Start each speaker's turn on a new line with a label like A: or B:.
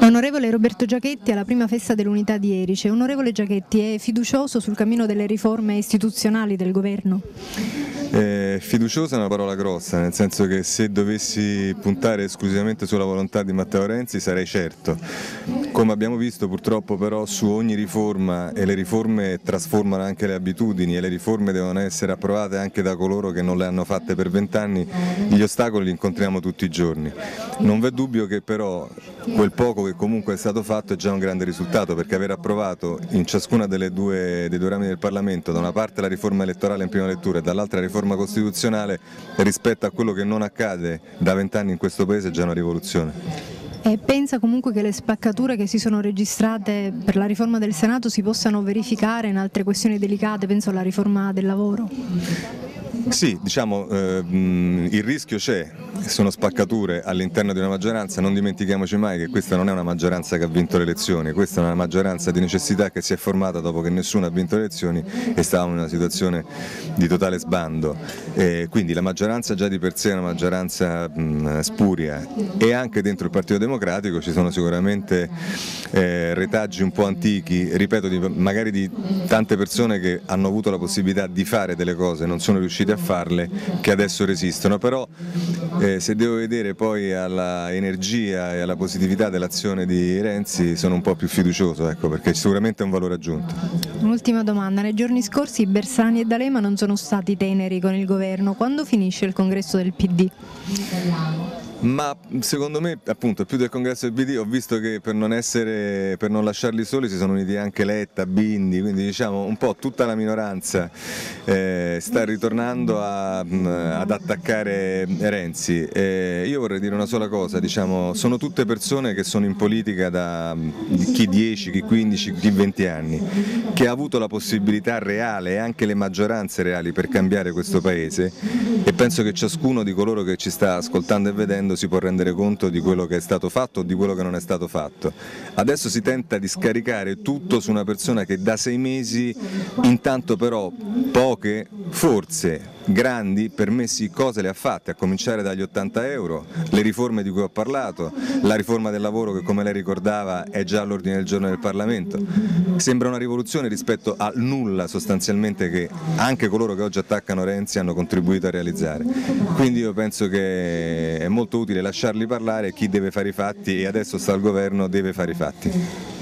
A: Onorevole Roberto Giachetti alla prima festa dell'Unità di Erice. Onorevole Giachetti, è fiducioso sul cammino delle riforme istituzionali del governo?
B: Fiduciosa è una parola grossa, nel senso che se dovessi puntare esclusivamente sulla volontà di Matteo Renzi sarei certo. Come abbiamo visto purtroppo però su ogni riforma, e le riforme trasformano anche le abitudini e le riforme devono essere approvate anche da coloro che non le hanno fatte per 20 anni, gli ostacoli li incontriamo tutti i giorni. Non v'è dubbio che però quel poco che comunque è stato fatto è già un grande risultato, perché aver approvato in ciascuna dei due rami del Parlamento da una parte la riforma elettorale in prima lettura e dall'altra la riforma costituzionale rispetto a quello che non accade da 20 anni in questo Paese è già una rivoluzione.
A: E pensa comunque che le spaccature che si sono registrate per la riforma del Senato si possano verificare in altre questioni delicate, penso alla riforma del lavoro?
B: Sì, diciamo, il rischio c'è, sono spaccature all'interno di una maggioranza, non dimentichiamoci mai che questa non è una maggioranza che ha vinto le elezioni, questa è una maggioranza di necessità che si è formata dopo che nessuno ha vinto le elezioni e stavamo in una situazione di totale sbando, quindi la maggioranza già di per sé è una maggioranza spuria e anche dentro il Partito Democratico ci sono sicuramente retaggi un po' antichi, ripeto, magari di tante persone che hanno avuto la possibilità di fare delle cose, non sono riusciti a farle, che adesso resistono, però se devo vedere poi alla energia e alla positività dell'azione di Renzi sono un po' più fiducioso, ecco, perché sicuramente è un valore aggiunto.
A: Un'ultima domanda, nei giorni scorsi Bersani e D'Alema non sono stati teneri con il governo, quando finisce il congresso del PD?
B: Ma secondo me, appunto, più del congresso del PD ho visto che per non lasciarli soli si sono uniti anche Letta, Bindi, quindi diciamo un po' tutta la minoranza sta ritornando ad attaccare Renzi. Io vorrei dire una sola cosa, diciamo, sono tutte persone che sono in politica da chi 10, chi 15, chi 20 anni, che ha avuto la possibilità reale e anche le maggioranze reali per cambiare questo Paese e penso che ciascuno di coloro che ci sta ascoltando e vedendo si può rendere conto di quello che è stato fatto o di quello che non è stato fatto. Adesso si tenta di scaricare tutto su una persona che da 6 mesi, intanto però poche, forse grandi, permessi cose le ha fatte, a cominciare dagli 80 euro, le riforme di cui ho parlato, la riforma del lavoro che come lei ricordava è già all'ordine del giorno del Parlamento. Sembra una rivoluzione rispetto al nulla sostanzialmente che anche coloro che oggi attaccano Renzi hanno contribuito a realizzare. Quindi io penso che è molto utile lasciarli parlare, chi deve fare i fatti e adesso sta al governo deve fare i fatti.